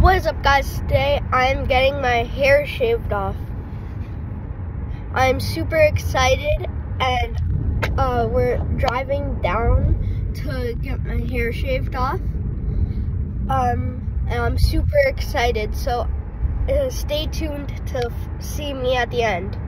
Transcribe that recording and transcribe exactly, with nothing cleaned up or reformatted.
What is up, guys? Today I'm getting my hair shaved off. I'm super excited, and uh, we're driving down to get my hair shaved off. Um, and I'm super excited, so uh, stay tuned to f see me at the end.